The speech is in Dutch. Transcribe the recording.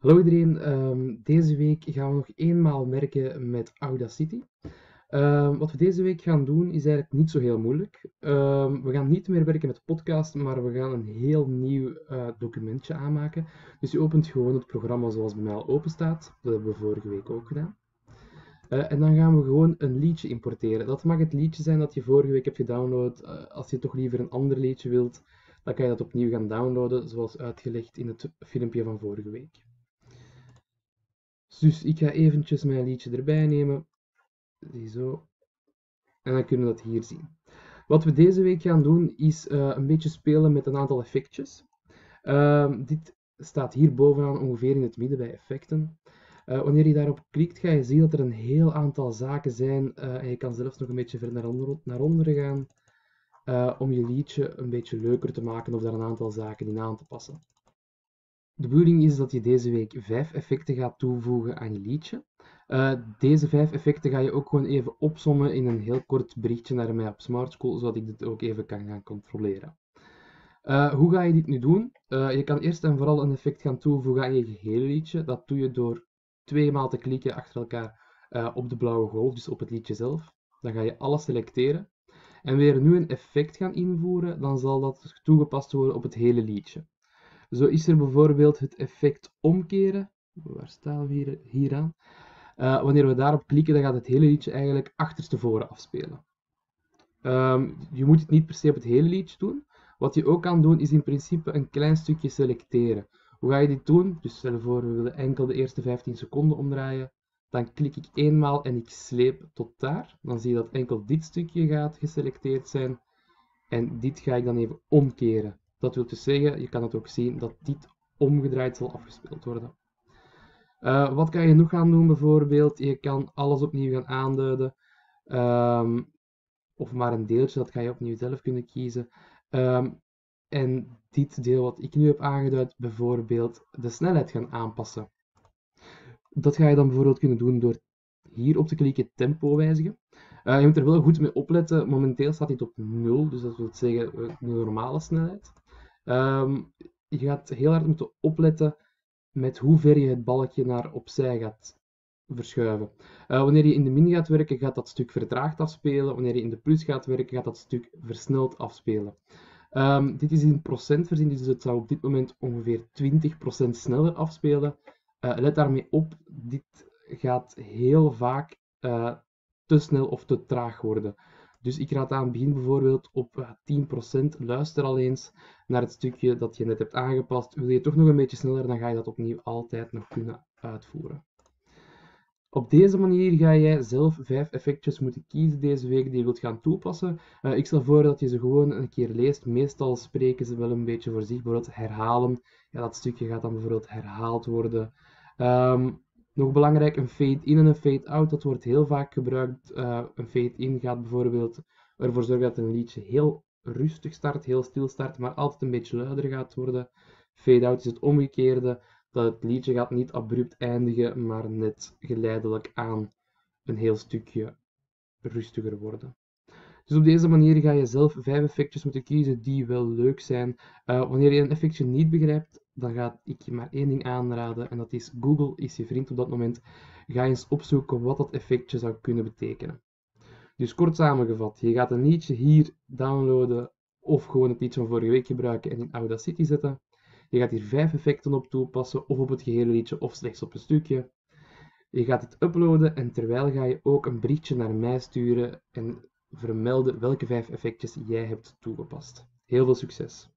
Hallo iedereen, deze week gaan we nog eenmaal werken met Audacity. Wat we deze week gaan doen is eigenlijk niet zo heel moeilijk. We gaan niet meer werken met podcast, maar we gaan een heel nieuw documentje aanmaken. Dus je opent gewoon het programma zoals bij mij al open staat. Dat hebben we vorige week ook gedaan. En dan gaan we gewoon een liedje importeren. Dat mag het liedje zijn dat je vorige week hebt gedownload. Als je toch liever een ander liedje wilt, dan kan je dat opnieuw gaan downloaden, zoals uitgelegd in het filmpje van vorige week. Dus ik ga eventjes mijn liedje erbij nemen. Ziezo. En dan kunnen we dat hier zien. Wat we deze week gaan doen is een beetje spelen met een aantal effectjes. Dit staat hier bovenaan ongeveer in het midden bij effecten. Wanneer je daarop klikt, ga je zien dat er een heel aantal zaken zijn. En je kan zelfs nog een beetje verder naar onderen gaan om je liedje een beetje leuker te maken of daar een aantal zaken in aan te passen. De bedoeling is dat je deze week 5 effecten gaat toevoegen aan je liedje. Deze 5 effecten ga je ook gewoon even opsommen in een heel kort berichtje naar mij op Smart School, zodat ik dit ook even kan gaan controleren. Hoe ga je dit nu doen? Je kan eerst en vooral een effect gaan toevoegen aan je gehele liedje. Dat doe je door 2 maal te klikken achter elkaar op de blauwe golf, dus op het liedje zelf. Dan ga je alles selecteren. En wanneer nu een effect gaan invoeren, dan zal dat toegepast worden op het hele liedje. Zo is er bijvoorbeeld het effect omkeren. Waar staan we hier aan? Wanneer we daarop klikken, dan gaat het hele liedje eigenlijk achterstevoren afspelen. Je moet het niet per se op het hele liedje doen. Wat je ook kan doen, is in principe een klein stukje selecteren. Hoe ga je dit doen? Dus stel je voor, we willen enkel de eerste 15 seconden omdraaien. Dan klik ik eenmaal en ik sleep tot daar. Dan zie je dat enkel dit stukje gaat geselecteerd zijn. En dit ga ik dan even omkeren. Dat wil dus zeggen, je kan het ook zien, dat dit omgedraaid zal afgespeeld worden. Wat kan je nog gaan doen bijvoorbeeld? Je kan alles opnieuw gaan aanduiden. Of maar een deeltje, dat ga je opnieuw zelf kunnen kiezen. En dit deel wat ik nu heb aangeduid, bijvoorbeeld de snelheid gaan aanpassen. Dat ga je dan bijvoorbeeld kunnen doen door hier op te klikken tempo wijzigen. Je moet er wel goed mee opletten. Momenteel staat dit op 0, dus dat wil zeggen de normale snelheid. Je gaat heel hard moeten opletten met hoe ver je het balkje naar opzij gaat verschuiven. Wanneer je in de min gaat werken, gaat dat stuk vertraagd afspelen. Wanneer je in de plus gaat werken, gaat dat stuk versneld afspelen. Dit is in procent voorzien, dus het zou op dit moment ongeveer 20% sneller afspelen. Let daarmee op, dit gaat heel vaak te snel of te traag worden. Dus ik raad aan, begin bijvoorbeeld op 10%. Luister al eens naar het stukje dat je net hebt aangepast. Wil je toch nog een beetje sneller, dan ga je dat opnieuw altijd nog kunnen uitvoeren. Op deze manier ga jij zelf 5 effectjes moeten kiezen deze week die je wilt gaan toepassen. Ik stel voor dat je ze gewoon een keer leest. Meestal spreken ze wel een beetje voor zich. Bijvoorbeeld herhalen. Ja, dat stukje gaat dan bijvoorbeeld herhaald worden. Nog belangrijk, een fade-in en een fade-out. Dat wordt heel vaak gebruikt. Een fade-in gaat bijvoorbeeld ervoor zorgen dat een liedje heel rustig start, heel stil start, maar altijd een beetje luider gaat worden. Fade-out is het omgekeerde. Dat het liedje gaat niet abrupt eindigen, maar net geleidelijk aan een heel stukje rustiger worden. Dus op deze manier ga je zelf 5 effectjes moeten kiezen die wel leuk zijn. Wanneer je een effectje niet begrijpt, dan ga ik je maar één ding aanraden en dat is Google is je vriend op dat moment. Ga eens opzoeken wat dat effectje zou kunnen betekenen. Dus kort samengevat, je gaat een liedje hier downloaden of gewoon het liedje van vorige week gebruiken en in Audacity zetten. Je gaat hier 5 effecten op toepassen, of op het gehele liedje, of slechts op een stukje. Je gaat het uploaden en terwijl ga je ook een berichtje naar mij sturen en vermelden welke 5 effectjes jij hebt toegepast. Heel veel succes!